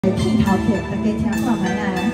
片头曲，大家听看卖啊。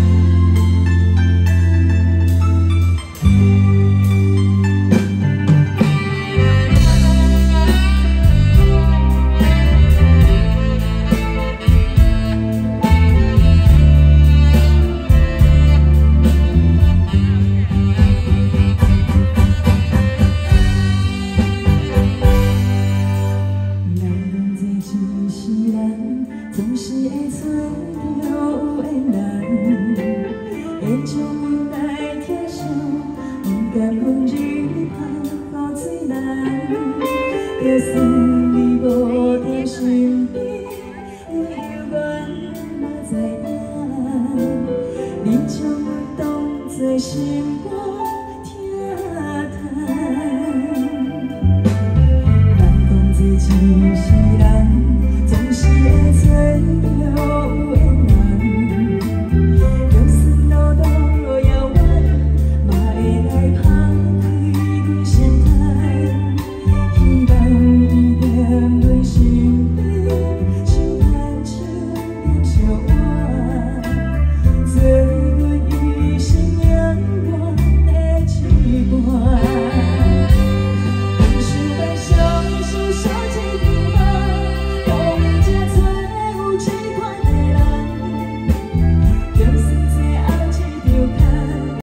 总是会找到有缘人，会将阮来疼惜，不甘风雨拍雨水人。就算你无在身边，我犹原嘛知影，你将阮当作心肝。